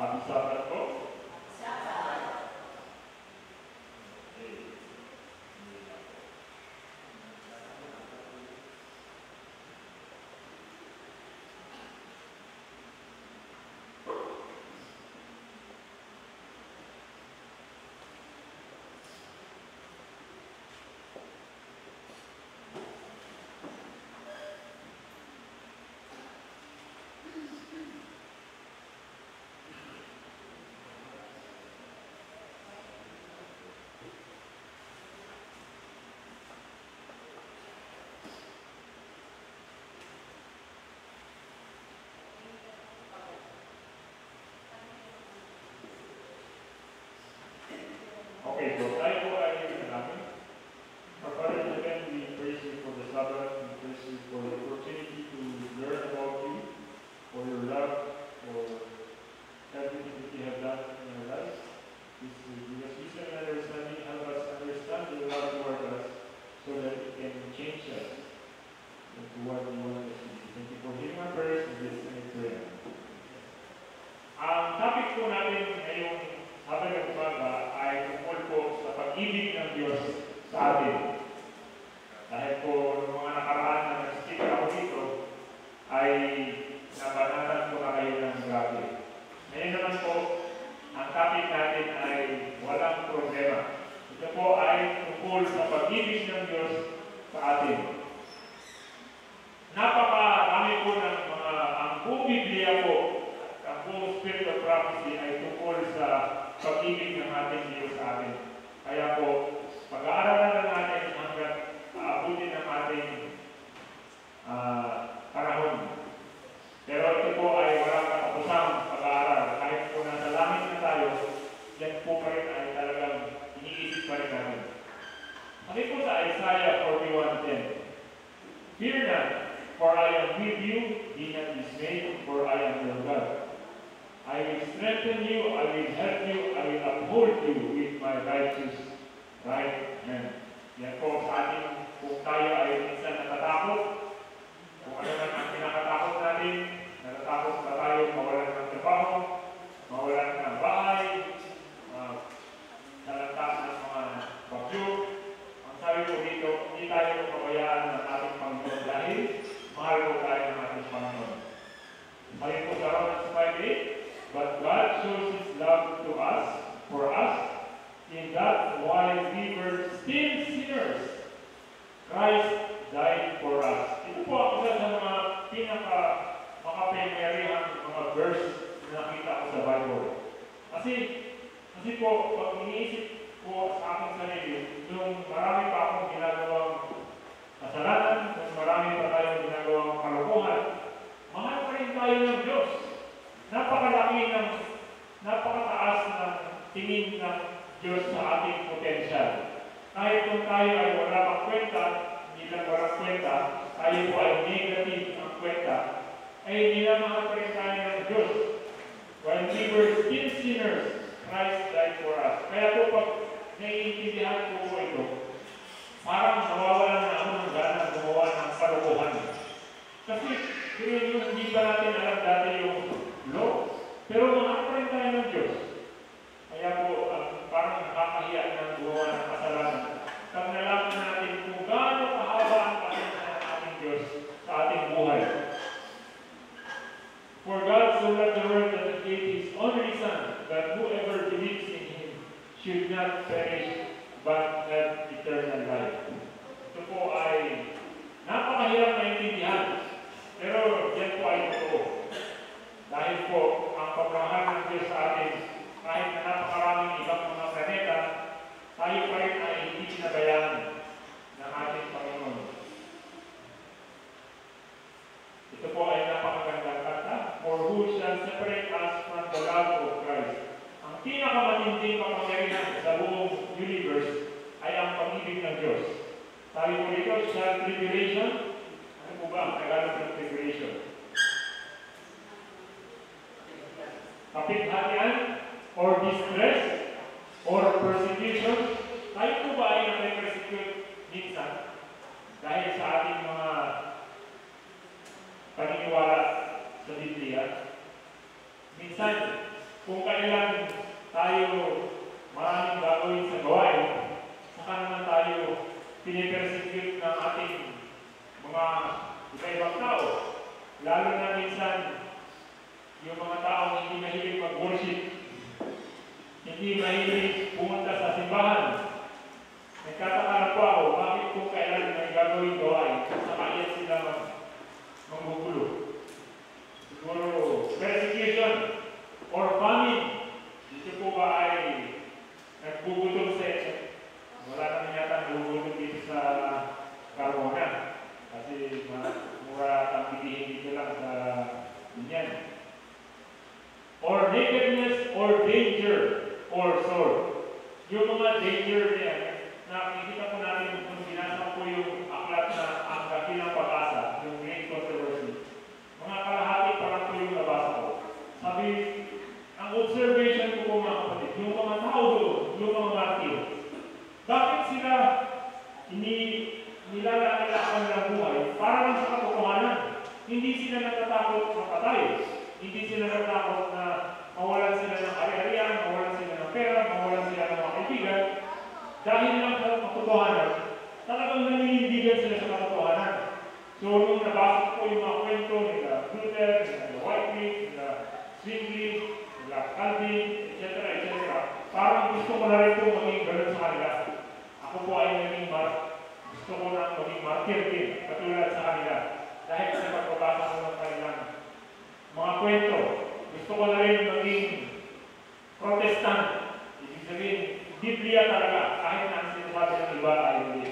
Happy Sabbath po. Okay, so tayo po ay namin. Our Father in heaven, we praise you for the Sabbath, we praise you for the opportunity to learn about you, for your love, for everything that you have done in our lives. Please give us wisdom and understanding, help us understand your love toward us, so that it can change us into what you want us to be. Thank you for hearing our prayers and listening to prayer. Ang topic po natin ngayong Sabado ng umaga ay tungkol po sa pag-ibig ng Diyos sa atin. Dahil po ng mga nakaraan na nag-speaker ako dito, ay nabanatan ko na kayo ng grabe. Ngayon naman po, ang topic natin ay walang problema. Ito po ay tungkol sa pag-ibig ng Diyos sa atin. Napakarami po ng mga, ang buong Biblia po, ang buong Spirit of Prophecy ay tungkol sa pag-ibig ng ating Diyos sa atin. Kaya po, pag-aaralan na natin hanggang aabutin ng ating panahon. Pero ito po ay walang katapusang pag-aaral. Kahit po nasa langit na tayo, yan po pa rin ay talagang iniisip pa rin natin. Sabi po sa Isaiah 41:10, Fear not, for I am with you, be not dismayed, for I am your God. I will strengthen you, I will help you, I will uphold you with my righteous right hand. Yan po sa ating, kung tayo ay minsan natatakot, kung ano man ang kinakatakot natin, natatakot na tayo mawalan ng trabaho, mawalan ng bahay, nalantas ng mga bagyo. Ang sabi po dito, hindi tayo pabayaan ng ating Panginoon dahil mahal po tayo ng ating Panginoon. Sabi po sa Romans 5:8, But God shows His love to us, for us, in that while we were still sinners, Christ died for us. Ito po ang isa sa mga pinaka-makapangyarihang mga verse na nakita ko sa Bible. Kasi po, pag iniisip ko sa aking sarili, nung marami pa akong ginagawang kasalanan, nung marami pa tayong ginagawang kalukuhan, mahal pa rin tayo ng Diyos. Napakalaki ng, napakataas ng tingin ng Diyos sa ating potensyal. Kahit kung tayo ay wala pang kwenta, hindi lang walang kwenta, tayo po ay negative ang kwenta, ay nilamahal pa rin tayo ng Diyos. While we were still sinners, Christ died for us. Kaya po pag naiintindihan ko po ito, parang nawawalan na ako ng gana gumawa ng kalukuhan. Kasi yun hindi pa natin alam dati yung law, pero mahal pa rin tayo ng Diyos. Kaya po, parang nakakahiya ng gumawa ng kasalanan. Pag nalaman natin kung gaano kahaba ang pasensya ng ating Diyos sa ating buhay. For God so loved the world that He gave His only Son, that whoever believes in Him should not perish, but have eternal life. Ito po ay napakahirap na intindihan. Pero yan po ay totoo. Dahil po, ang pagmamahal ng Diyos sa atin, kahit na napakaraming ibang mga planeta, tayo pa rin ay hindi pinabayaan ng ating Panginoon. Ito po ay napakagandang kanta, For who shall separate us from the love of Christ? Ang pinakamatinding kapangyarihan sa buong universe ay ang pag-ibig ng Diyos. Sabi po dito, shall tribulation, ano po ba ang Tagalog ng tribulation? Kapighatian, or distress, or persecution. Tayo po ba ay nag-persecute minsan dahil sa ating mga paniniwala sa Biblia? Minsan, kung one danger there na nakikita po natin kung binasa ko yung aklat na ang dakilang pag-asa, yung Great Controversy. Mga kalahati pa lang po yung nabasa ko. Sabi, ang observation ko po mga kapatid, yung mga tao doon, yung mga martir, bakit sila nilalaan nila ang kanilang buhay para lang sa katotohanan? Hindi sila natatakot mapatay. Hindi sila natatakot na mawalan sila ng ari-arian, mawalan sila ng pera, mawalan sila ng mga kaibigan. Dahil lang sa katotohanan, talagang naninindigan sila sa katotohanan. So, nung nabasa ko yung mga kwento nila Luther, nila Wycliffe, nila Zwingli, nila Calvin, etc., etc., parang gusto ko na rin po maging ganun sa kanila. Ako po ay gusto ko na maging martyr din, katulad sa kanila. Dahil sa pagbabasa ko ng kanilang mga kwento, gusto ko na rin maging protestant. Ibig sabihin, Biblia talaga, kahit na ang sinasabi ng iba ay hindi.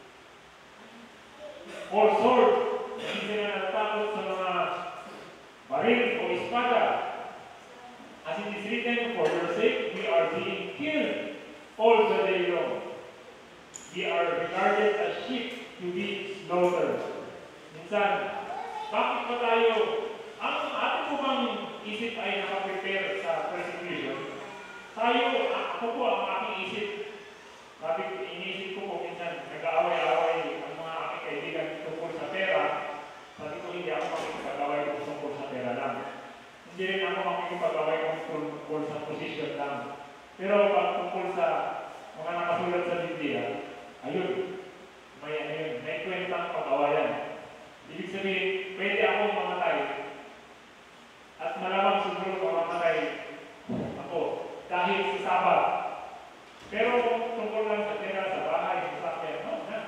Or sword, hindi sila natatakot sa mga baril o espada. As it is written, for your sake, we are being killed all the day long. We are regarded as sheep to be slaughtered. Minsan, bakit ba tayo, ang ating po bang isip ay nakaprepare sa persecution? Tayo, ako po ang aking isip. Bakit iniisip ko po minsan, nag-aaway-aaway ang mga aking kaibigan tungkol sa pera. Sabi ko, hindi ako makikipag-away tungkol sa pera lang. Hindi rin ako makikipag-away tungkol sa position lang. Pero pag tungkol sa mga nakasulat sa Biblia, ayun, may kwentang pag-awayan. Ibig sabihin, pwede akong mamatay at malamang siguro mamamatay ako dahil sa Sabat. Pero kung tungkol lang sa pera, sa bahay, sa sakyan, no, na.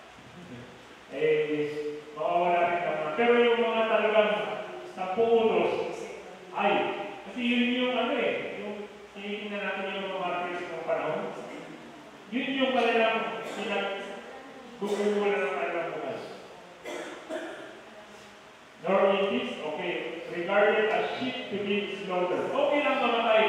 Mawawala rin naman. Pero yung mga talagang sa puutos, ay, kasi yun yung yung tinitingnan natin yung mga martyrs ng panahon. Yun yung kanilang bumubulan ng kanilang buhay. Nor is this, okay, regarded as sheep to be slaughtered. Okay lang mamatay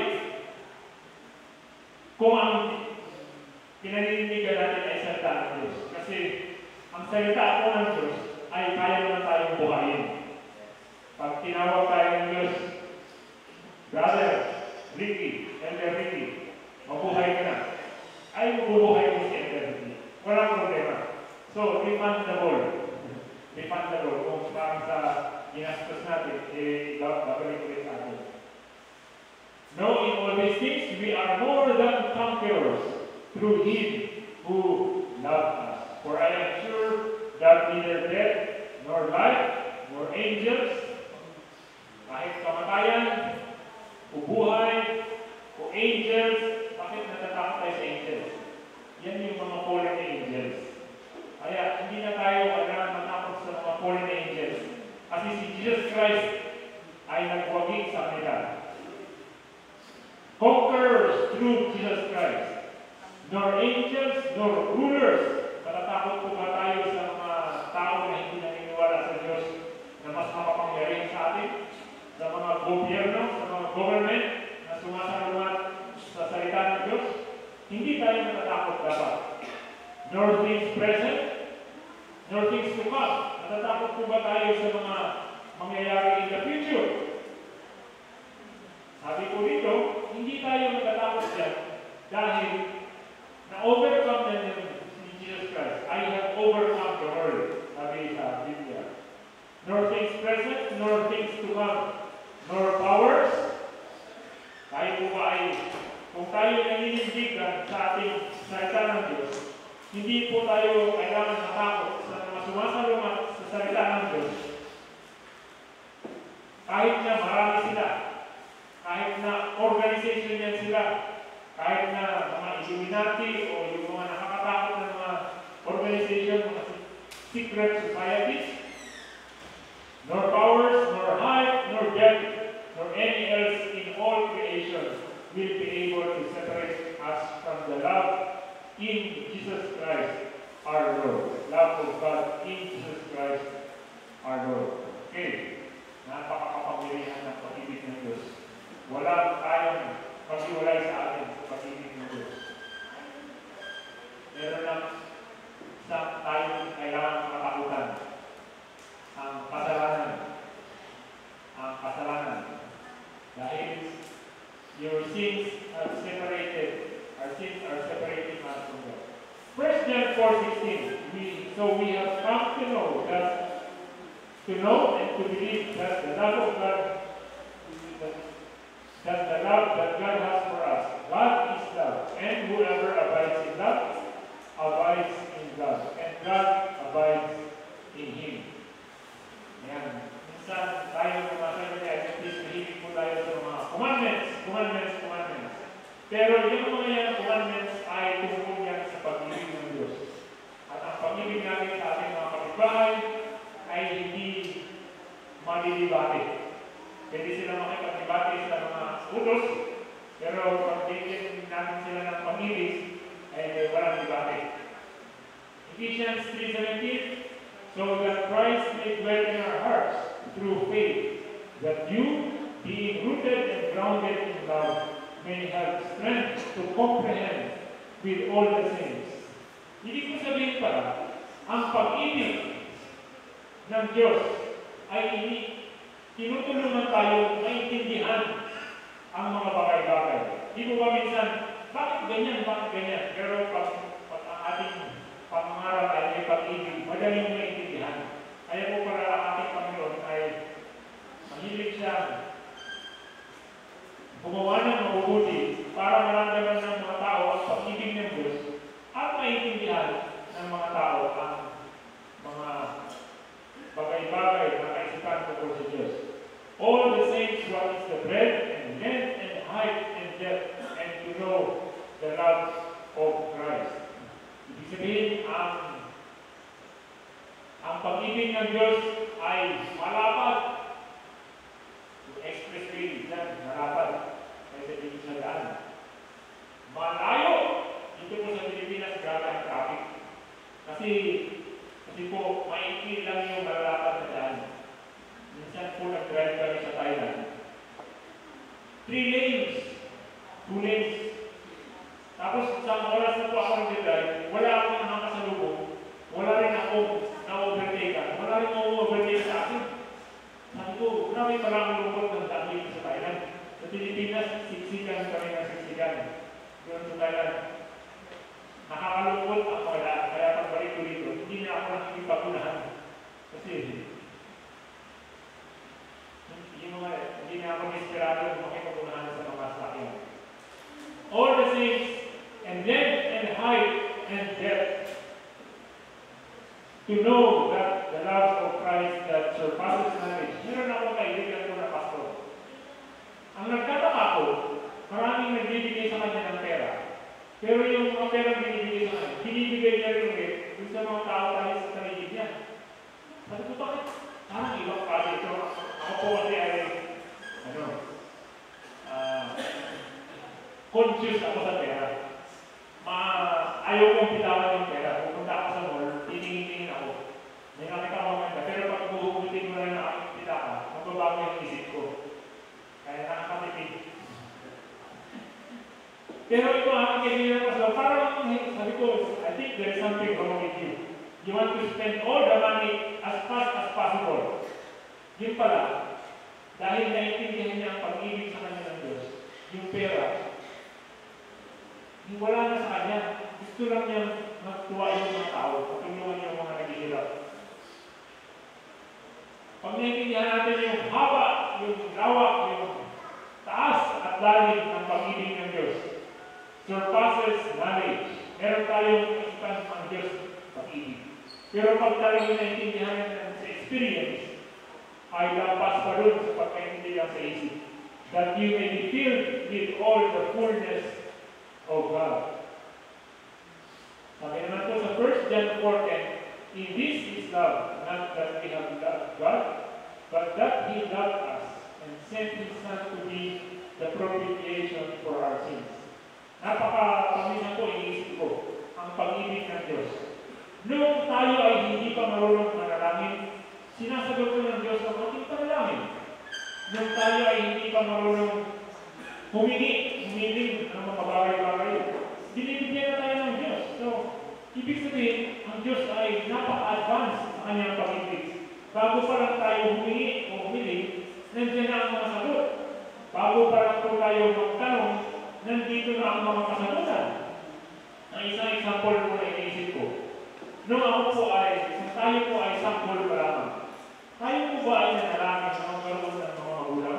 kung ang pinaninindigan natin ay salita ng Diyos. Kasi ang salita po ng Diyos ay kaya naman tayong buhayin. Pag tinawag tayo ng Diyos, Brother Ricky, Elder Ricky, mabuhay ka na. Ay mabubuhay mo si Elder Ricky. Walang problema. So, refundable. Refundable. Kung parang sa ginastos natin, babalik ulit sa atin. No, in all these things, we are more than conquerors through Him who loved us. For I am sure that neither death, nor life, nor angels, kahit kamatayan, o buhay, o angels, bakit natatakot tayo sa angels? Yan yung mga fallen angels. Kaya hindi na tayo kailangan matakot sa mga fallen angels. Kasi si Jesus Christ ay nagwagi sa kanila. Conquerors through Jesus Christ. Nor angels, nor rulers. Natatakot po ba tayo sa mga tao na hindi naniniwala sa Diyos na mas makapangyarihan sa atin? Sa mga gobyerno, sa mga government na sumasalungat sa salita ng Diyos? Hindi tayo natatakot dapat. Nor things present, nor things to come. Natatakot po ba tayo sa mga mangyayari in the future? Sabi ko dito, hindi tayo natatakot dyan dahil na-overcome na ni Jesus Christ. I have overcome the world, sabi sa Biblia. Nor things present, nor things to come, nor powers. Tayo po ba ay, kung tayo naninindigan sa ating salita ng Diyos, hindi po tayo kailangan matakot sa mga sumasalungat sa salita ng Diyos. Kahit na marami sila, kahit na organization yan sila, kahit na mga Illuminati o yung mga nakakatakot na mga organization, mga secret societies, nor powers, nor height, nor depth, nor any else in all creation will be able to separate us from the love in Jesus Christ our Lord. Love of God in Jesus Christ our Lord. Okay. Napakakapangyarihan ng pag-ibig ng Diyos. Walang kayang maghiwalay sa atin sa pag-ibig ng Diyos. meron lang isang tayong kailangan katakutan. Ang kasalanan. Ang kasalanan. Dahil your sins are separated. Our sins are separating us from God. 1 John 4:16. So we have come to know and to believe that the love of God, that the love that God has for us. God is love, and whoever abides in love abides in God, and God abides in Him. Ayan. Minsan tayo mga Seventh-day Adventist, nahilig po tayo sa mga commandments. Pero yung mga yan commandments ay tungkol yan sa pag-ibig ng Diyos. At ang pag-ibig natin sa ating mga kapitbahay ay hindi malilibati. Pwede sila makipag-ibati sa mga utos, pero pag bigyan natin sila ng pag-ibig, ay walang libati. Ephesians 3:17. So that Christ may dwell in our hearts through faith, that you, being rooted and grounded in love, may have strength to comprehend with all the saints. Hindi ko sabihin pala, ang pag-ibig ng Diyos ay tinutulungan tayo maintindihan ang mga bagay-bagay. Hindi ko ba minsan, bakit ganyan? Pero pag ang ating pangarap ay may pag-ibig, madaling maintindihan. Kaya po para ang ating Panginoon ay mahilig siya gumawa ng mabubuti para maramdaman ng mga tao ang pag-ibig ng Diyos at maintindihan ng mga tao ang mga bagay-bagay na kaisipan tungkol sa Diyos. All the saints what is the breadth and length and height and depth, and to know the love of Christ. Ibig sabihin, ang pag-ibig ng Diyos ay malapad. Expressway dyan, malapad. Kaya dito sa daan. Malayo! Dito po sa Pilipinas, grabe ang traffic. Kasi po, maikli lang yung malapad na daan. Minsan po nag-drive kami sa Thailand. 3 lanes. 2 lanes. Tapos sa oras na po ako nag-drive, wala akong nakakasalubong. Wala rin ako na-overtake. Wala rin ako overtake sa akin. Sabi ko, grabe pala ang lungkot ng daan dito sa Thailand. Sa Pilipinas, siksikan kami ng siksikan. Doon sa Thailand. Nakakalungkot ang mga daan. Kaya pagbalik ko dito, hindi na ako nakikipagunahan. Kasi, hindi na ako desperado makipagunahan sa mga sakyan. All the saints, and length and height and depth, to know that the love of Christ that surpasses knowledge. Meron akong kaibigan ko na pastor. Ang nagtataka ko, maraming nagbibigay sa kanya ng pera. Pero yung mga pera binibigay sa kanya, binibigay niya rin ulit dun sa mga tao tayo sa sarili niya. Sabi ko, bakit? Parang ibang kasi ito. Ako po kasi ay, conscious ako sa pera. Ayaw kong pitawan yung pera. Pupunta ako sa mall, titingin ako. May nakita ko maganda. Pero pag buhugutin mo rin na aking pitaka, magbabago yung isip ko. Kaya nakakatipid. Pero ito ang kaibigan ko. So, parang sabi ko, I think there is something wrong with you. You want to spend all the money as fast as possible. Yun pala, dahil naiintindihan niya ang pag-ibig sa kanya ng Diyos, yung pera, yung wala na sa kanya. Gusto lang niya magtuwa yung mga tao, patulungan yung mga naghihirap. Pag naiintindihan natin yung haba, yung lawak, yung taas at lalim ng pag-ibig ng Diyos, surpasses knowledge. Meron tayong isipan ng Diyos pag-ibig. Pero pag tayo naiintindihan natin sa experience, ay lampas pa rin sa pagkaintindihan sa isip, that you may be filled with all the fullness of God. Sabi naman po sa 1 John 4:10, in this is love, not that we have loved God, but that He loved us and sent His Son to be the propitiation for our sins. Napaka-pamilya po, iniisip ko, ang pag-ibig ng Diyos. Noong tayo ay hindi pa marunong manalangin, sinasagot ko ng Diyos ang ating panalangin. Noong tayo ay hindi pa marunong humiling ng mga bagay-bagay, binibigyan na tayo ng Diyos. So, Ibig sabihin, ang Diyos ay napaka-advance sa kanyang pag-ibig. Bago pa lang tayo humingi o humiling, nandiyan na ang mga sagot. Bago pa lang po tayo magtanong, nandito na ang mga kasagutan. Ang isang example po na iniisip ko. Nung tayo po ay sample pa lamang. Tayo po ba ay nanalangin sa magkaroon ng mga magulang?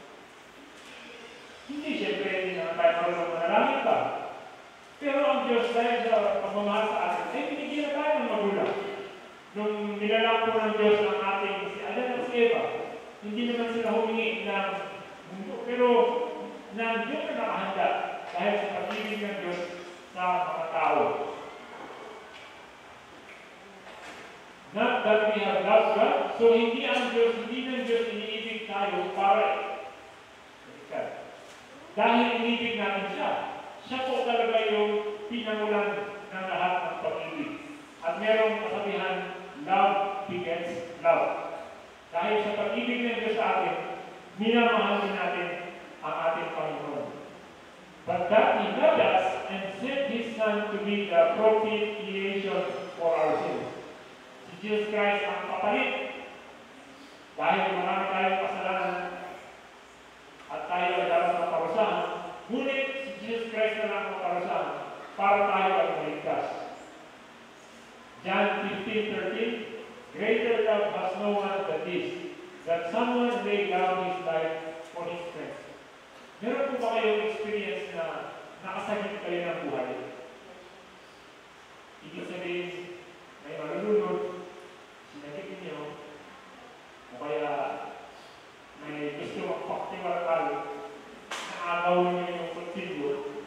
Hindi, siyempre, hindi na tayo marunong manalangin pa. Pero ang Diyos dahil sa pagmamahal sa atin, ay binigyan na tayo ng magulang. Nung nilalang po ng Diyos ang ating si Adan at si Eva, hindi naman sila humingi ng mundo, pero nandiyon na nakahanda dahil sa pag-ibig ng Diyos sa mga tao. Not that we have loved God, so hindi ng Diyos iniibig tayo para dahil inibig natin siya. Siya po talaga yung pinangulan ng lahat ng pag-ibig. At merong kasabihan, love begets love. Dahil sa pag-ibig ng Diyos sa atin, minamahal din natin ang ating Panginoon. But that He loved us and sent His Son to be the propitiation for our sins. Si Jesus Christ ang kapalit. Dahil marami tayong kasalanan at tayo ay dapat maparusahan, ngunit si Jesus Christ na lang maparusahan para tayo ay maligtas. John 15:13, greater love has no one than this, that someone lay down his life for his friends. Meron po ba kayong experience na nakasakit kayo ng buhay? Ibig sabihin, may malulunod, sinakit ninyo, o kaya may gusto magpaktiwal, naagaw ninyo yung pagsilyo.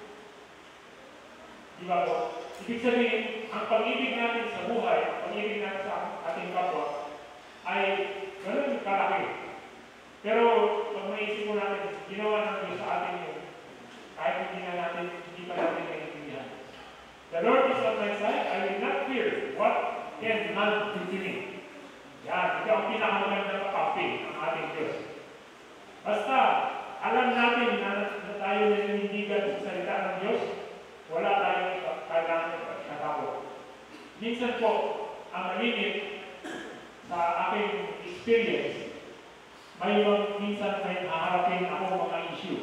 Di ba po? Ibig sabihin, ang pag-ibig natin sa buhay, ang pag-ibig natin sa ating kapwa, ay ganun kalaki. Pero pag maisip mo natin, ginawa ng Diyos sa atin yun, kahit hindi pa natin naiintindihan. The Lord is on my side, I will not fear what can man do to me. Yan, ito ang pinakamagandang kakampi ng ating Diyos. Basta, alam natin na tayo nanindigan sa salita ng Diyos, wala tayong kailangan natakot. Minsan po, ang malimit sa aking experience, minsan may haharapin ako mga issue.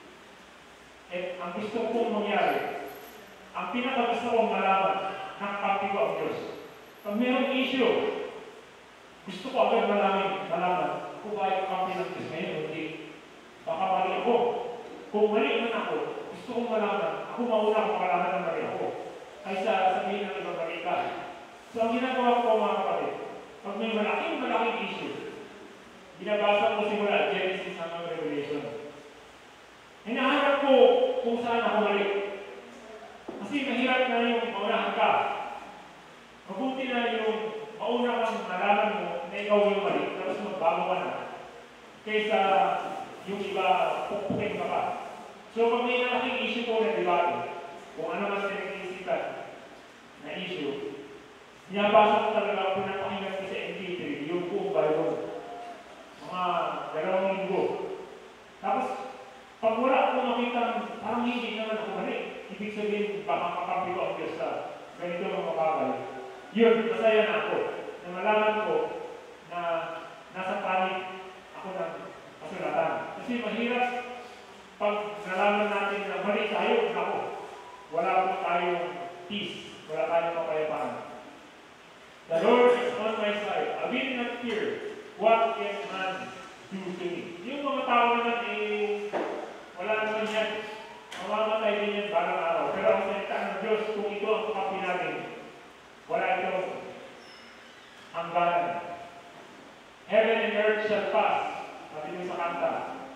At ang gusto kong mangyari, ang pinakagusto kong malaman, nakakampi ko ang Diyos. Pag mayroong issue, gusto ko agad malaman kung ba yung kampi ng Diyos ngayon, hindi. Baka mali ako. Kung mali man ako, gusto kong malaman, ako mauna kung malaman ng mali ako. Kaysa sabihin ng ibang mali ka. So ang ginagawa ko mga kapatid, pag may malaking issue, binabasa ko simula Genesis hanggang Revelation. Hinahanap ko kung saan ako mali. Kasi mahirap na yung maunahan ka. Mabuti na yung mauna kang malaman mo na ikaw yung mali, tapos magbago ka na. Kaysa yung iba pupukin ka pa. So pag may malaking issue po na debate, kung ano man pinag-iisipan na issue, niyabasa ko talaga kung napakinggan ko sa MP3, yung buong Bible. Mga 2 linggo. Tapos, pag wala akong makita, parang hindi naman ako mali. Ibig sabihin, baka makampi ko ang Diyos sa ganito mga bagay. Yun, masaya na ako. Na malaman ko na nasa panig ako ng kasulatan. Kasi mahirap pag nalaman natin na mali tayo, ako, wala po tayong peace, wala tayong kapayapaan. The Lord is on my side. I will not fear what can man do to me. Yung mga tao naman wala naman yan. Mamamatay din yan balang araw. Pero ang salita ng Diyos, kung ito ang kakampi natin, wala itong hangganan. Heaven and earth shall pass. Sabi mo sa kanta.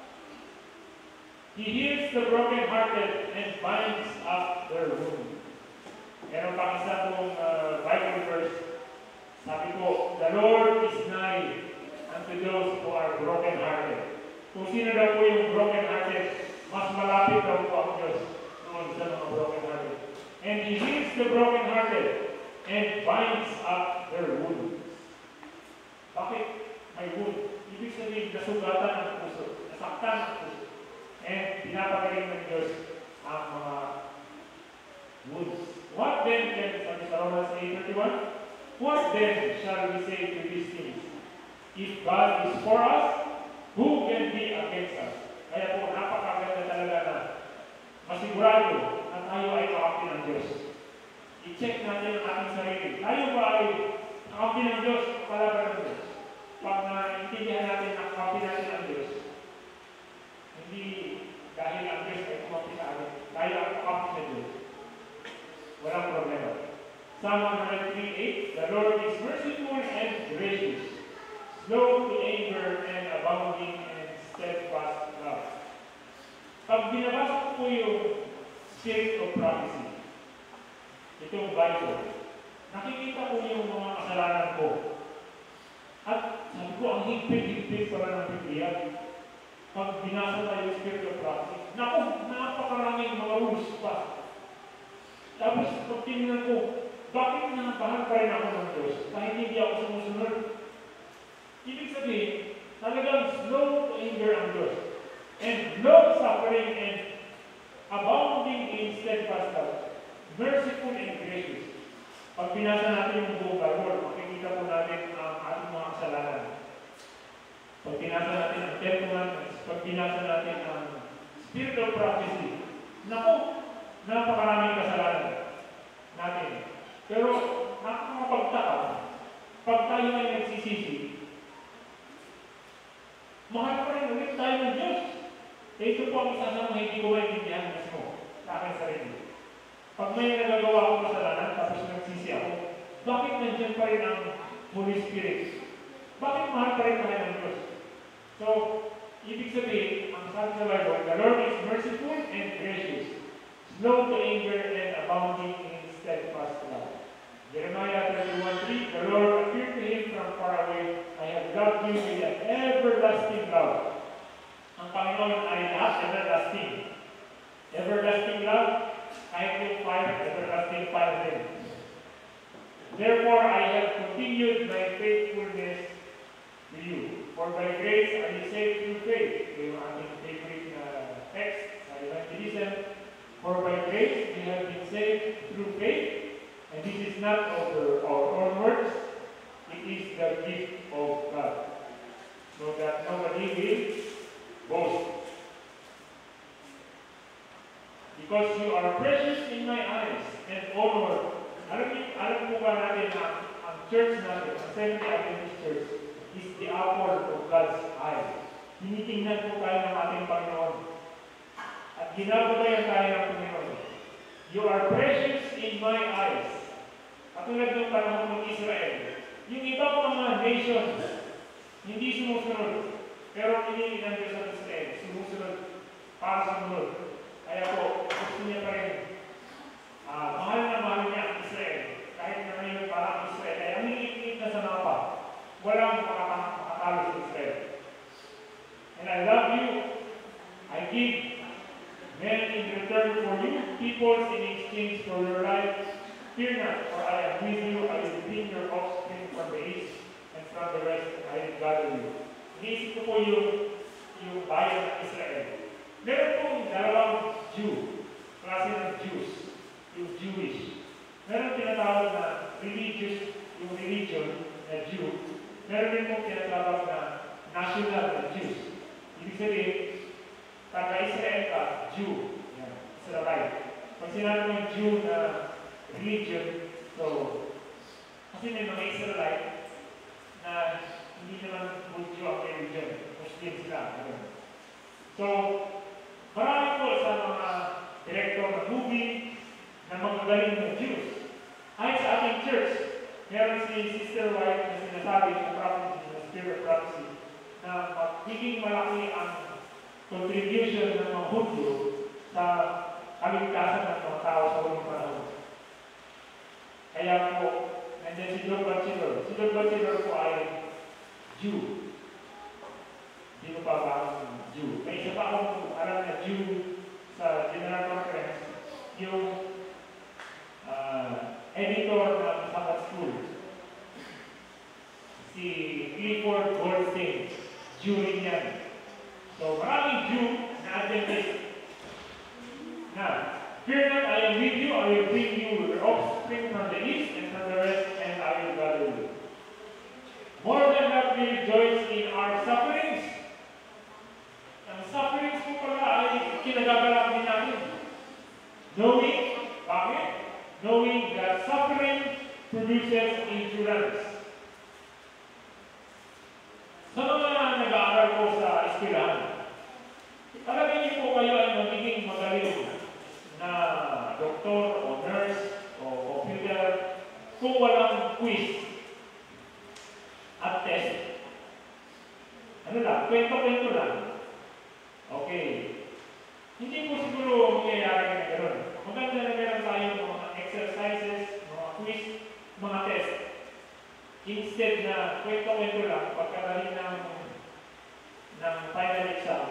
He heals the broken-hearted and binds up their wound. Meron pang isa pong Bible verse. Sabi ko, the Lord is nigh unto those who are broken-hearted. Kung sino daw po yung broken-hearted, mas malapit daw po ang Diyos noon sa mga broken-hearted. And He heals the broken-hearted and binds up their wounds. Bakit may wound? Ibig sabihin, nasugatan ng puso, nasaktan ng puso. And pinapagaling ng Diyos ang mga wounds. What then can, sabi sa Romans 8:31. What then shall we say to these things? If God is for us, who can be against us? Kaya po, napakaganda talaga na masigurado na tayo ay kakampi ng Diyos. I-check natin ang ating sarili. Tayo ba ay kakampi ng Diyos o kalaban ng Diyos? Pag naintindihan natin na kakampi natin ang Diyos, hindi dahil ang Diyos ay kakampi sa atin, tayo ang kakampi sa Diyos. Walang problema. Psalm 103:8, the Lord is merciful and gracious, slow to anger and abounding in steadfast love. Pag binabasa ko po yung Spirit of Prophecy, itong Bible, nakikita ko yung mga kasalanan ko. At sabi ko, ang higpit-higpit pala ng Biblia. Pag binasa tayo yung Spirit of Prophecy, naku, napakaraming mga rules pa. Tapos, pag tingnan ko, bakit nabahan pa rin ako ng Diyos kahit hindi ako sumusunod? Ibig sabihin, talagang slow to anger ang Diyos. And long-suffering and abounding in steadfast love. Merciful and gracious. Pag binasa natin yung buong Bible, makikita po natin ang ating mga kasalanan. Pag binasa natin ang Ten Commandments, pag binasa natin ang Spirit of Prophecy, naku, napakaraming kasalanan natin. Pero, nakakapagtaka, pag tayo ay nagsisisi, mahal pa rin ulit tayo ng Diyos. Ito po ang isa sa mga hindi ko maintindihan mismo sa aking sarili. Pag may nagagawa akong kasalanan, tapos nagsisi ako, bakit nandiyan pa rin ang Holy Spirit? Bakit mahal pa rin tayo ng Diyos? So, ibig sabihin, ang sabi sa Bible, the Lord is merciful and gracious, slow to anger and abounding in steadfast love. Jeremiah 31:3, the Lord appeared to him from far away, I have loved you with an everlasting love. Ang Panginoon ay lahat everlasting. Everlasting love, kahit yung fire, everlasting fire din. Therefore, I have continued my faithfulness to you. For by grace are you saved through faith. Ito yung ating favorite text sa evangelism. For by grace you have been saved through faith, and this is not of our own works, it is the gift of God. So that nobody will boast. Because you are precious in my eyes and honor. Alam mo ba natin na ang church natin, ang Seventh-day Adventist Church, is the apple of God's eye. Tinitingnan po tayo ng ating Panginoon. At ginagabayan tayo ng Panginoon. You are precious in my eyes. Katulad ng panahon ng Israel. Yung ibang mga nations, hindi sumusunod. Pero hindi ng Diyos sa Israel, sumusunod para sumunod. Kaya po, gusto niya pa rin. Mahal na mahal niya ang Israel. Kahit na ngayon parang Israel. Kaya ang hingit na sa mapa. Walang makakalo sa Israel. And I love you. I give men in return for you, peoples in exchange for your life. Fear not, for I am with you. I will bring your offspring from the east, and from the west I will gather you. Iniisip ko po yung bayan ng Israel. Meron pong dalawang Jew, klase ng Jews, yung Jewish. Meron tinatawag na religious, yung religion na Jew. Meron din pong tinatawag na national na Jews. Ibig sabihin, taga-Israel ka, Jew. Yan, Israelite. Pag sinabi ng Jew na religion, so, kasi may mga Israelite na hindi naman Jew ang religion. Muslim sila. So, marami po sa mga director ng movie na magagaling ng Jews. Ay sa ating church, meron si Sister White na sinasabi sa prophecy, sa Spirit of Prophecy, na magiging malaki ang contribution ng mga Hudyo sa kaligtasan ng mga tao sa huling panahon. Kaya po, nandiyan si Doug Batchelor. Si Doug Batchelor po ay Jew. Hindi ko pa ba ang Jew. May isa pa akong alam na Jew sa General Conference, yung editor ng Sabbath School. Si Clifford Goldstein. Jew rin yan. So, maraming Jew na Adventist. Na, fear not, I am with you, I will bring you your offspring from the east, and Knowing, bakit? Knowing that suffering produces endurance. Sa mga nag-aaral ko sa eskwelahan, talaga niyo po kayo ay magiging magaling na doktor o nurse o computer kung walang quiz at test. Ano lang, kwento-kwento lang. Okay. Hindi po siguro mangyayari na gano'n. Maganda na meron tayo ng mga exercises, mga quiz, mga test. Instead na kwento-kwento lang, pagkadali ng final exam,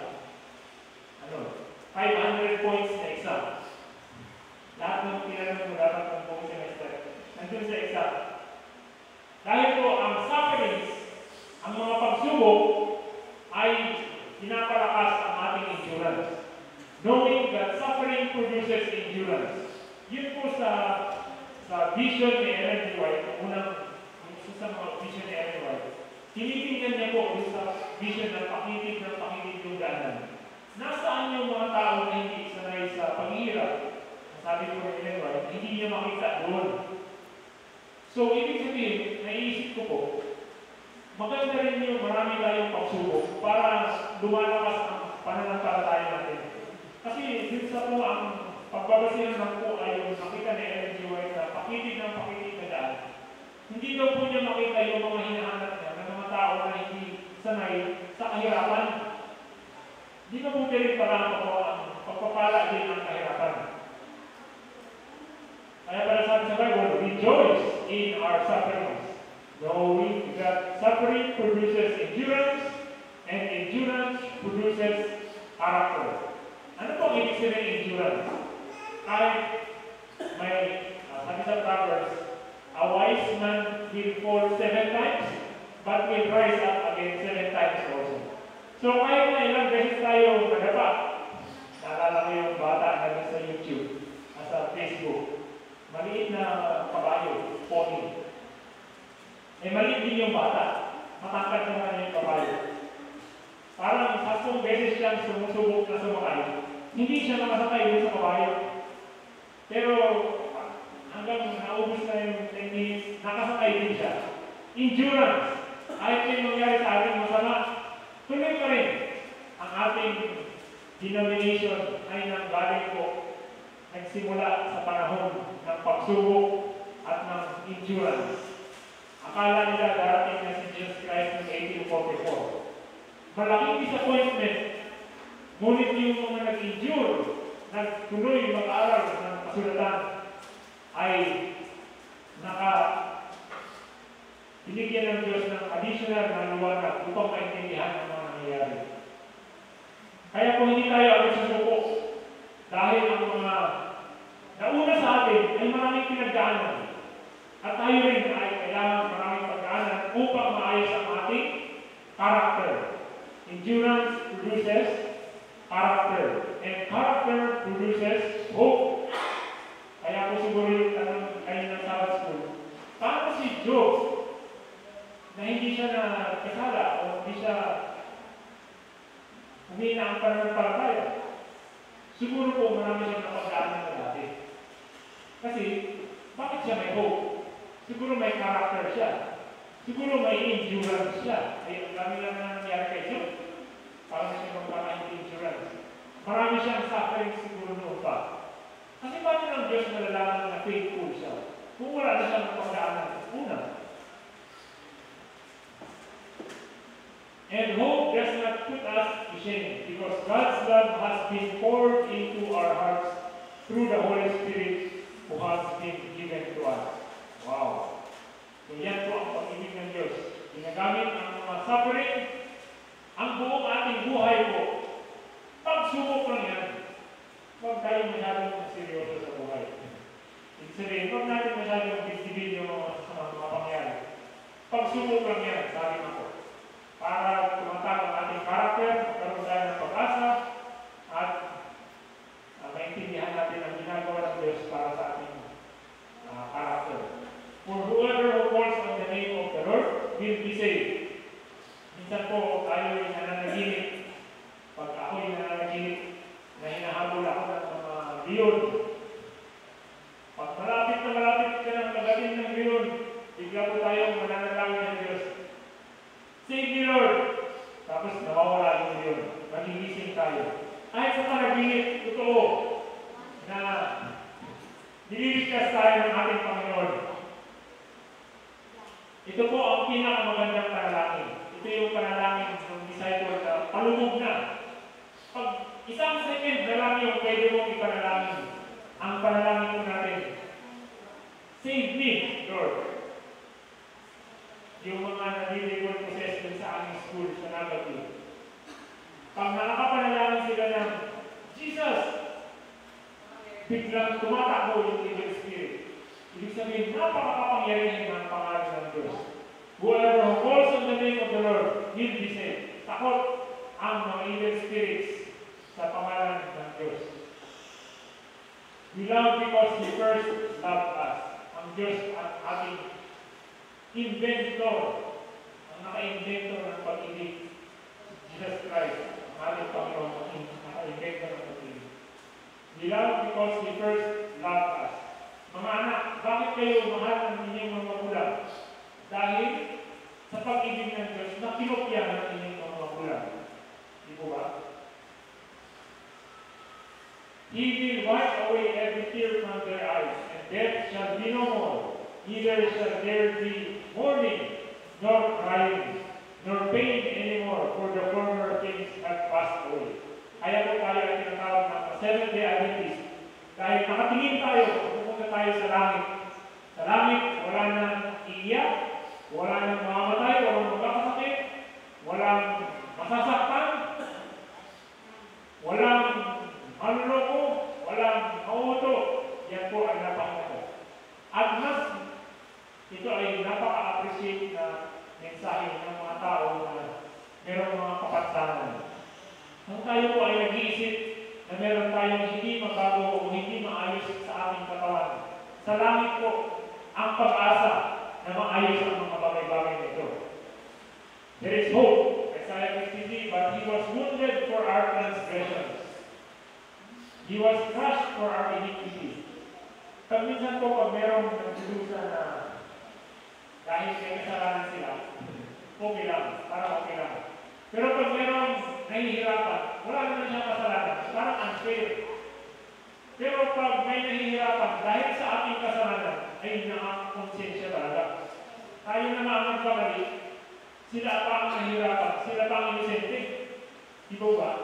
500 points na exam. Lahat ng tinanong mo dapat ng buong semester, nandun sa exam. Dahil po ang sufferings, ang mga pagsubok, ay pinapalakas ang ating endurance. Knowing that suffering produces endurance. Yun po sa vision ni Ellen G. White, unang sa mga vision ni Ellen White. Tinitingnan niya po sa vision ng pakitig yung daanan. Nasaan yung mga tao na hindi sanay sa paghihirap? Sabi ko ni Ellen White, hindi niya makita doon. So, ibig sabihin, naiisip ko po, maganda rin yung marami tayong pagsubok para lumalakas ang pananampalataya natin. Kasi dun sa po ang pagbabasihan ng po ay yung nakita ni Ellen G. White na pakitig na daan. Hindi daw po niya makita yung mga hinahanap niya ng mga tao na hindi sanay sa kahirapan. Hindi na po rin parang po ang pagpapala din ang kahirapan. Kaya pala sabi sa Bible, rejoice in our sufferings, knowing that suffering produces endurance, and endurance produces character. Ano po ang ibig sabihin ng endurance? Kahit may, sabi sa Proverbs, a wise man will fall 7 times, but will rise up again 7 times also. So kahit na ilang beses tayo nadapa, naalala ko yung bata na sa YouTube, sa Facebook, maliit na kabayo, pony. Maliit din yung bata, matangkad naman yung kabayo. Parang 10 beses siyang sumusubok na sumakay, hindi siya nakasakay sa kabayo. Pero hanggang naubos na yung 10 minutes, nakasakay din siya. Endurance. Kahit yung mangyari sa ating masama, tuloy pa rin ang ating denomination ay nanggaling po, nagsimula sa panahon ng pagsubok at ng endurance. Akala nila darating na si Jesus Christ noong 1844. Malaking disappointment. Ngunit yung mga nag-endure, nagtuloy mag-aaral ng kasulatan, ay binigyan ng Diyos ng additional na liwanag upang maintindihan ang mga nangyayari. Kaya kung hindi tayo agad susuko, dahil ang mga nauna sa atin ay maraming pinagdaanan. At tayo rin ay kailangan maraming pagdaanan upang maayos ang ating character. Endurance produces character. And character produces hope. Kaya po siguro yung tanong kayo ng Sabbath School, paano si Job na hindi siya nakasala o hindi siya humina ang pananampalataya? Siguro po marami siyang napagdaanan na dati. Kasi, bakit siya may hope? Siguro may character siya. Siguro may endurance siya. Ay, ang dami lang na nangyari kay Job. Parang siya magpaka-endurance. Marami siyang suffering siguro noon pa. Kasi paano ng Diyos nalalaman na faithful siya? Kung wala na siyang napagdaanan. Una. And hope does not put us to shame because God's love has been poured into our hearts through the Holy Spirit who has been given to us. Wow! So yan po ang pag-ibig ng Diyos. Ginagamit ang mga suffering, ang buong ating buhay po. Pagsubok lang yan. Huwag tayo masyadong seryoso sa buhay. Ibig sabihin, huwag natin masyadong bisibil yung mga pangyari. Pagsubok lang yan, sabi na po. Para tumatag ang ating karakter, magkaroon tayo ng pag-asa, at maintindihan natin ang ginagawa ng Diyos para sa ating karakter. For whoever who calls on the name of the Lord will be saved. Minsan po tayo ay nananaginip. Pag ako ay nananaginip na hinahabol ako ng mga leon, po yun, bigla po tayong mananalangin ng Diyos. Save me, Lord! Tapos nawawala yung yun. Magigising tayo. Kahit sa panaginip, totoo, na nililigtas tayo ng ating Panginoon. Ito po ang pinakamagandang panalangin. Ito yung panalangin ng disciple na palubog na. Pag isang second na lang yung pwede mong ipanalangin, ang panalangin po natin, save me, Lord. Yung mga nalilipol process din sa aming school sa Nagati. Pag nakakapanalangin sila ng Jesus, biglang tumatakbo yung evil spirit. Ibig sabihin, napakakapangyarihan ng pangalan ng Diyos. Whoever who calls on the name of the Lord will be saved. Takot ang mga evil spirits sa pangalan ng Diyos. We love because He first loved us. Ang Diyos at ating inventor, ang naka-inventor ng pag-ibig, Jesus Christ, ang ating Panginoon, ang naka-inventor ng pag-ibig. We love because He first loved us. Mga anak, bakit kayo mahal ng inyong mga magulang? Dahil sa pag-ibig ng Diyos na kinopya ng inyong mga magulang. Di po ba? He will wipe away every tear from their eyes, and death shall be no more. Neither shall there be mourning, nor crying, nor pain anymore, for the former things have passed away. Kaya po tayo ay tinatawag ng Seventh-day Adventist. Dahil nakatingin tayo, pupunta tayo sa langit. Sa langit, wala nang iiyak, wala nang mamamatay, walang magkakasakit, walang masasaktan, walang manloko, walang mauto. Yan po ay napakaganda. At mas, ito ay napaka-appreciate na mensahe ng mga tao na merong mga kapansanan. Kung tayo po ay nag-iisip na meron tayong hindi magbago o hindi maayos sa ating katawan, sa langit po ang pag-asa na maayos ang mga bagay-bagay nito. There is hope, Isaiah 53, but He was wounded for our transgressions. He was crushed for our iniquity. Pag minsan po, pag merong nagdudusa na dahil may kasalanan sila, okay lang, parang okay lang. Pero pag merong nahihirapan, wala naman siyang kasalanan, parang unfair. Pero pag may nahihirapan, dahil sa ating kasalanan, ay nakakonsensya talaga. Tayo na mga magkamali, sila pa ang nahihirapan, sila pa ang inosente. Di ba ba?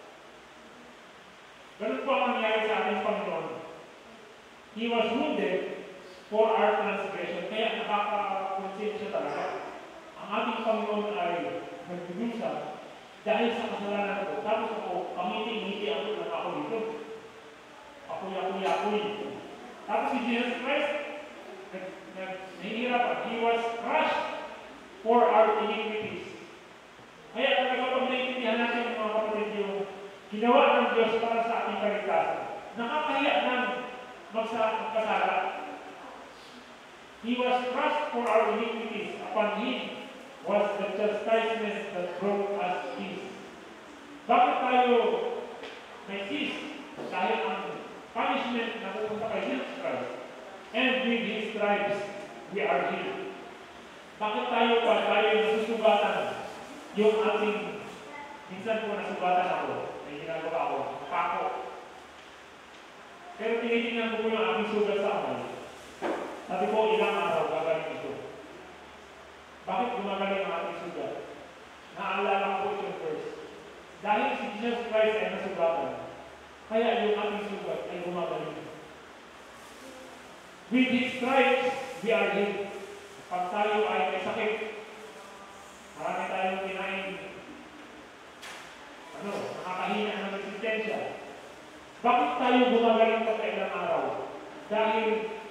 Ganun po ang nangyari sa ating Panginoon. He was wounded for our transgression. Kaya nakakakonsensya talaga. Ang ating Panginoon ay nagdudusa dahil sa kasalanan ko. Tapos ako, pangiti-ngiti ako lang ako dito. Ako'y. Tapos si Jesus Christ, nahihirapan. He was crushed for our iniquities. Kaya talaga pag naiintindihan natin mga kapatid yung ginawa ng Diyos para sa ating kaligtasan, nakakahiya ng magkasala. He was crushed for our iniquities. Upon Him was the chastisement that brought us peace. Bakit tayo may peace? Dahil ang punishment na pupunta kay Jesus Christ. And with His stripes, we are healed. Bakit tayo pag tayo nasusugatan yung ating, minsan po nasugatan ako, may ginagawa ako, pako. Pero tinitingnan ko yung aking sugat sa kamay. Sabi ko, ilang araw gagaling ito. Bakit gumagaling ang ating sugat? Naalala ko yung verse. Dahil si Jesus Christ ay nasugatan, kaya yung ating sugat ay gumagaling. With His stripes, we are healed. Pag tayo ay may sakit, marami tayong kinain, nakakahina ng resistensya. Bakit tayo gumagaling sa ilang araw? Dahil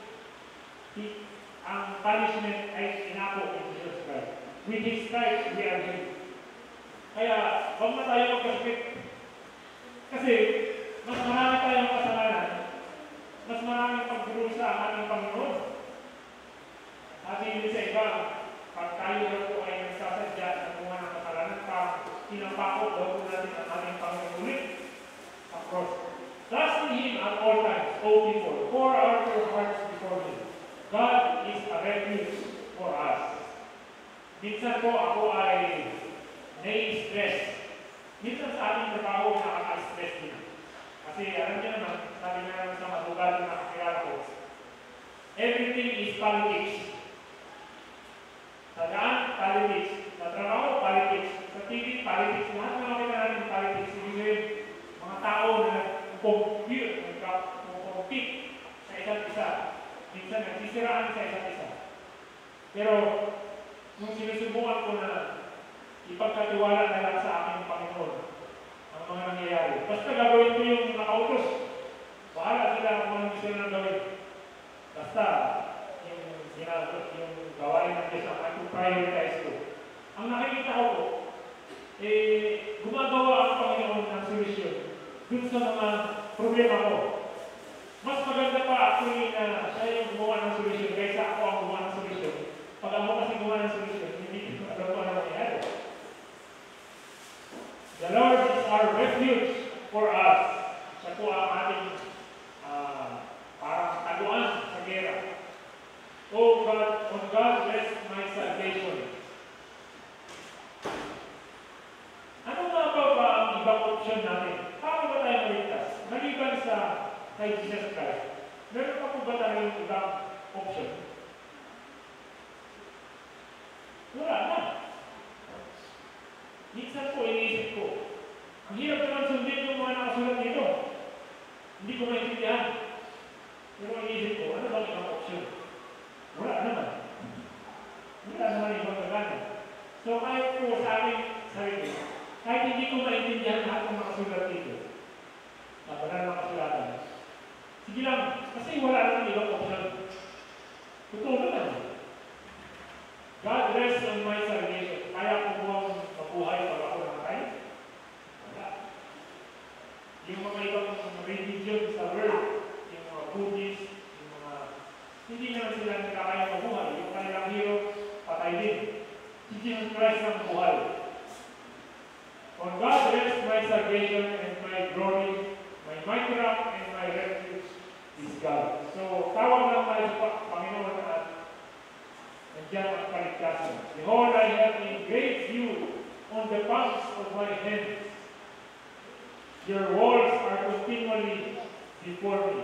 ang punishment ay inako ni Jesus Christ. With His stripes, we are healed. Kaya, huwag na tayo magkasakit. Kasi, mas marami tayong kasalanan, mas maraming pagdurusa ang ating Panginoon. Sabi nyo sa iba, pag tayo daw po ay nagsasadya ng mga ng kasalanan, pinapako daw po natin ang ating Panginoon ulit sa cross. Trust in Him at all times, O people, pour out your hearts before Him. God is a refuge for us. Minsan po ako ay nai-stress. Minsan sa ating trabaho, nakaka-stress din. Kasi alam niyo naman, sabi nga naman sa mabugal na nakakilala ko, everything is politics. Sa daan, politics. Sa trabaho, politics. Sa TV, politics. Lahat ng mga natin politics. Ibig mga tao na compete sa isa't isa. Minsan nagsisiraan sa isa't isa. Pero, nung sinusubukan ko na ipagkatiwala na lang sa aking Panginoon ang mga nangyayari. Basta gagawin ko yung nakautos. Bahala sila kung anong gusto na gawin. Basta, yung gawain ng Diyos ang aking prioritize ko. Ang nakikita ko po, gumagawa ang Panginoon ng solusyon dun sa mga problema ko. Mas maganda pa actually na siya yung gumawa ng solusyon kaysa ako ang gumawa ng solusyon. Pag ako kasi gumawa ng solusyon, hindi ko alam kung ano nangyayari. The Lord is our refuge for us. Siya po ang ating parang taguan sa gera. Oh God, on God rest my salvation. Ano nga ba ang ibang option natin? Paano ba tayo maligtas? Maliban sa kay Jesus Christ, meron pa po ba tayong ibang option? Wala na. Minsan po iniisip ko, ang hirap naman sundin yung mga nakasulat dito. Hindi ko maintindihan. Pero iniisip ko, ano bang ibang option? Wala naman. Wala naman ibang gagana. So kahit po sa aking sarili, kahit hindi ko maintindihan lahat ng makasulat dito, wala na makasulatan. Sige lang, kasi wala naman ibang option. Totoo naman. God rest on my salvation. Kaya ko buwang mabuhay pag ako namatay? Wala. Yung mga ibang religion sa world, yung mga Buddhist, yung mga hindi naman sila nakakaya mabuhay. Yung kanilang hero, patay din. Si Jesus Christ ang buhay. On God rest my salvation and my glory, my mighty rock and my refuge is God. So, tawag lang tayo sa Panginoon at nandiyan ang kaligtasan. Behold, I have engraved you on the palms of my hands. Your walls are continually before me.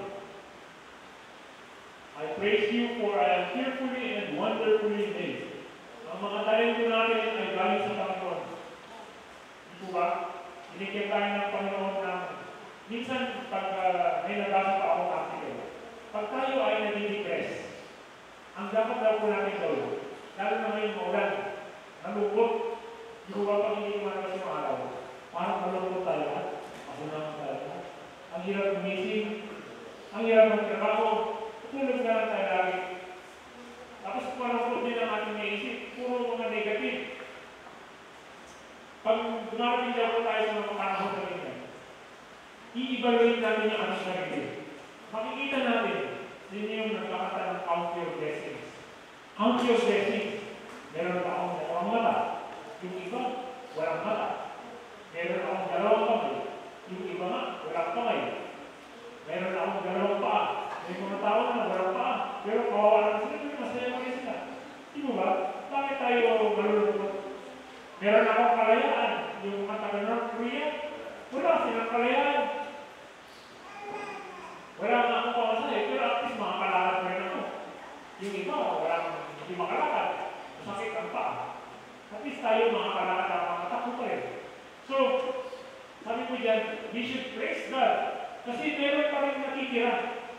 I praise you for I am fearfully and wonderfully made. Ang mga talento natin ay galing sa Panginoon. Di po ba? Binigyan tayo ng Panginoon ng minsan pag may nabasa pa akong article, pag tayo ay nadi-depress, ang dapat daw po natin gawin, lalo na ngayon maulan, nalungkot, di po ba pag hindi kumakas yung araw, parang nalungkot tayo, masunaman tayo. Ang hirap gumising, ang hirap magtrabaho, tulog na lang tayo lagi. Tapos kumalungkot din ang ating naisip, puro mga negative. Pag dumarating daw tayo sa mga panahon na ganyan, i-evaluate natin yung ating sarili. Makikita natin, din yung nagkakata ng count your blessings. Count your blessings. Meron pa akong dalawang mata. Yung iba, walang mata. Meron akong dalawang kamay. Yung iba nga, walang kamay. Meron akong dalawang paa. May mga tao na walang paa. Pero kawawa lang sila, pero masaya pa rin sila. Di mo ba? Bakit tayo malulungkot? Meron akong kalayaan. Yung mga taga North Korea, wala silang kalayaan. Wala nga akong pamasahe, pero at least makakalakad pa rin ako. Yung iba, walang hindi makalakad. Masakit ang paa. At least tayo makakalakad ang makatakbo pa rin. So, sabi ko dyan, we should praise God. Kasi meron pa rin nakikira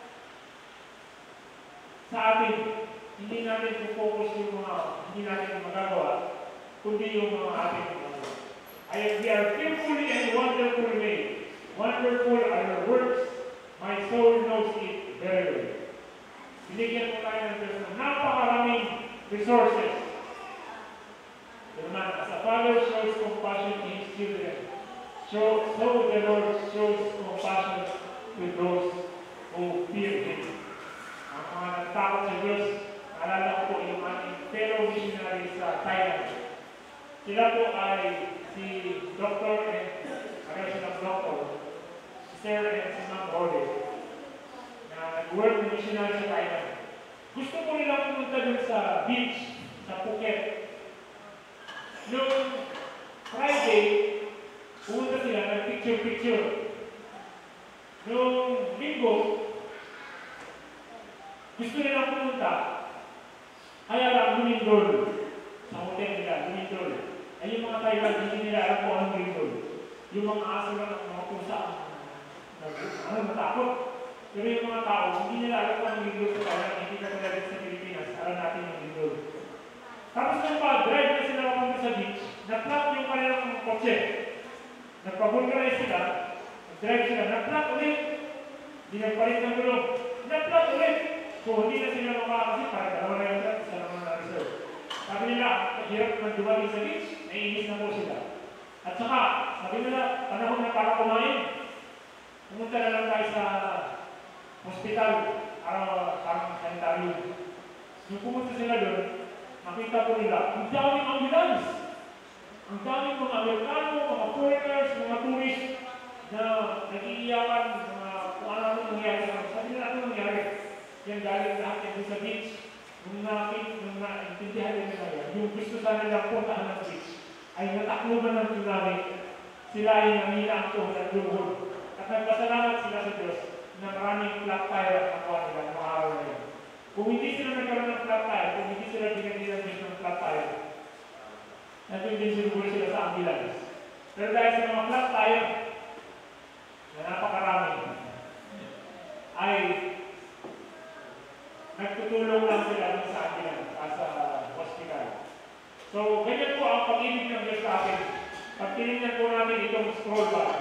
sa atin. Hindi natin focus yung mga, hindi natin magagawa, kundi yung mga ating we are fearfully and wonderfully made. Wonderful are your works. My soul knows it very well. Binigyan mo tayo ng Diyos ng napakaraming resources. As a father shows compassion to his children, so the Lord shows compassion to those who fear Him. Ang mga nagtakot sa Diyos, alala ko po yung ating fellow missionary sa Thailand. Sila po ay si Dr. and Agresion Doctor, Sir and si Ma'am Rode, na nag-work missionary sa Thailand. Gusto ko nilang pumunta pumunta dun sa beach, sa Phuket. Nung Friday, pumunta sila ng picture-picture. Nung linggo, gusto nila pumunta, kaya lang lumindol sa hotel nila, lumindol. Ay yung mga Thailand, hindi nila alam kung anong lumindol. Yung mga aso lang at mga pusa, natakot. Pero yung mga tao, hindi nila alam kung anong lumindol sa Thailand, hindi ka talaga sa Pilipinas, alam natin yung lumindol. Tapos nung pa-drive na sila papunta sa beach, na-plug yung kanilang kotse. Nagpa-vulcanize sila, drive sila, na-plug ulit. Hindi nagpalit ng gulong, na-plug ulit. So, hindi na sila makakasi, para dalawa na yung truck, isa naman na reserve. Sabi nila, hirap na dumating sa beach, naiinis na po sila. At saka, sabi nila, panahon na para kumain. Pumunta na lang tayo sa hospital, parang sanitarium. Nung pumunta sila doon, nakita ko nila, ang daming ambulance. Ang daming mga Amerikano, mga foreigners, mga tourist na nag-iiyakan, mga kung ano nangyari sa kanila. Sabi nila, ano nangyari? Yan galing lahat yan sa beach. Nung naintindihan nila yan, yung gusto sana nilang puntahan ng beach, ay natakluban ng tsunami. Sila ay nangilang ko ng luhod. At nagpasalamat sila sa Diyos na maraming flat tire at nakuha nila ng mga araw na yun. Kung hindi sila nagkaroon ng flat tire, kung hindi sila binagyan ng flat tire, nandun din siguro sila sa ambulance. Pero dahil sa mga flat tire, na napakarami, ay nagtutulong lang sila sa ambulance, sa hospital. So, ganyan po ang pag-ibig ng Diyos sa atin. Pag tinignan po natin itong scroll bar,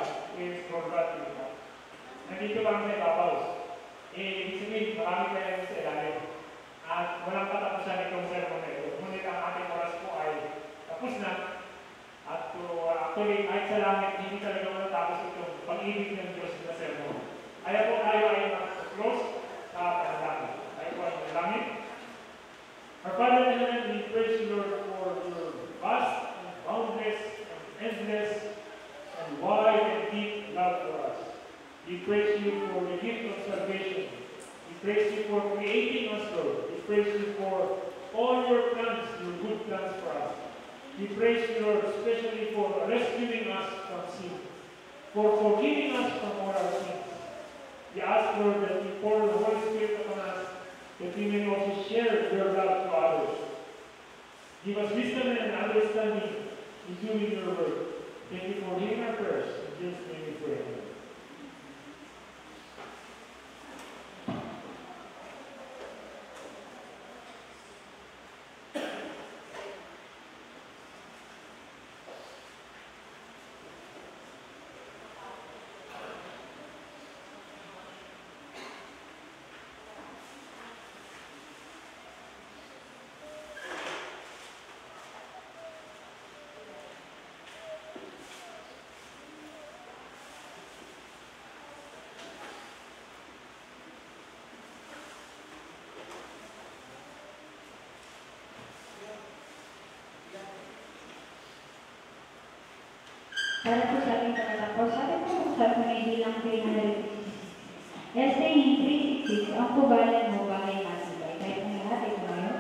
nandito lang sa ibabaw. Ibig sabihin, marami kayo sa ilalim. At walang katapusan itong sermon na ito. Ngunit ang ating oras po ay tapos na. At actually, kahit sa langit, hindi talaga matatapos itong pag-ibig ng Diyos sa sermon. Kaya po tayo ay close sa panalangin. Tayo po ay manalangin. Our Father in heaven, we praise you, Lord, for your vast and boundless and endless and wide and deep love for us. We praise you for the gift of salvation. We praise you for creating us, Lord. We praise you for all your plans, your good plans for us. We praise you, Lord, especially for rescuing us from sin, for forgiving us from all our sins. We ask, Lord, that you pour the Holy Spirit upon us, that we may also share your love to others. Give us wisdom and understanding in doing your work. Thank you for hearing our prayers. In Jesus' name we pray. Para po sa ating pagkatapos, sabi po sa hindi lang pinanalitis. Este in 366, ang kubalan mo bahay matibay. Kaya kung lahat ito ngayon,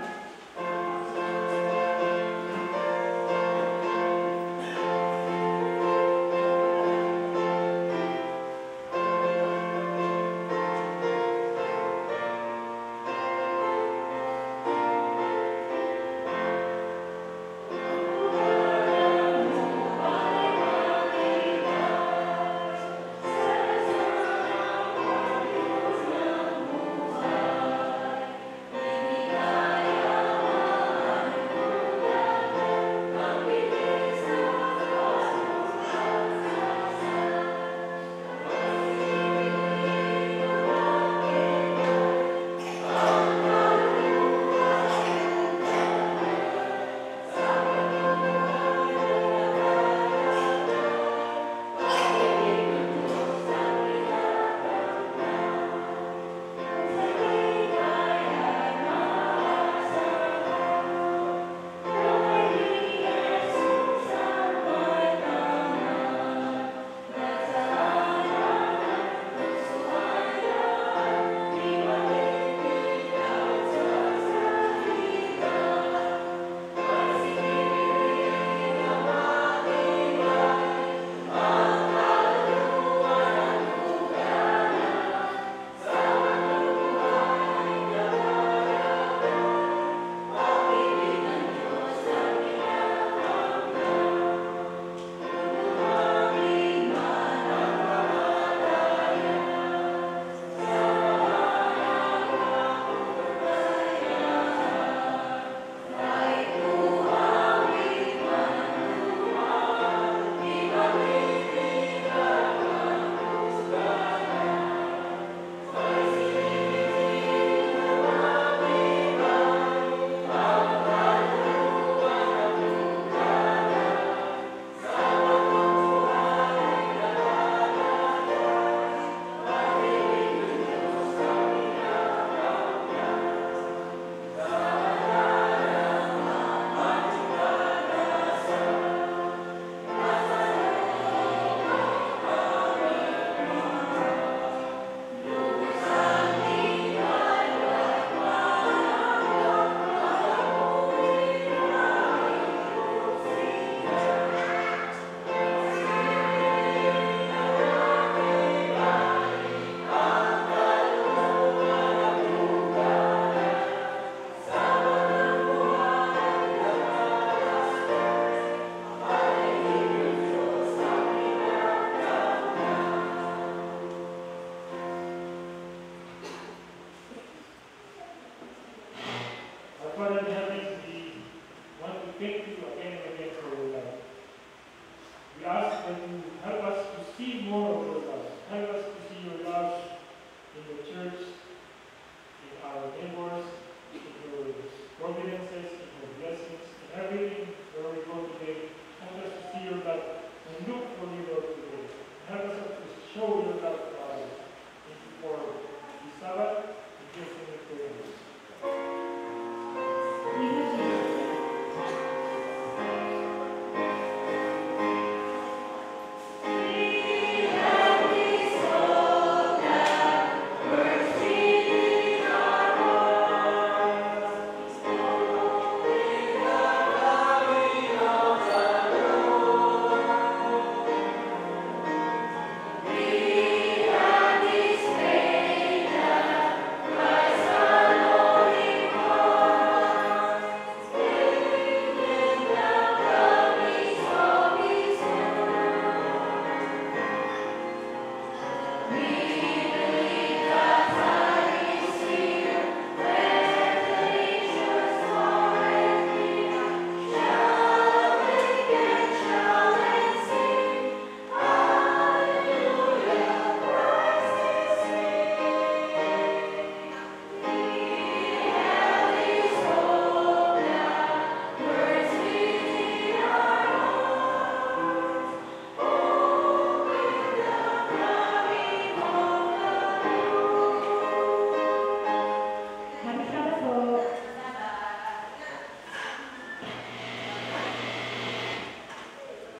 Father in heaven, we want to thank you again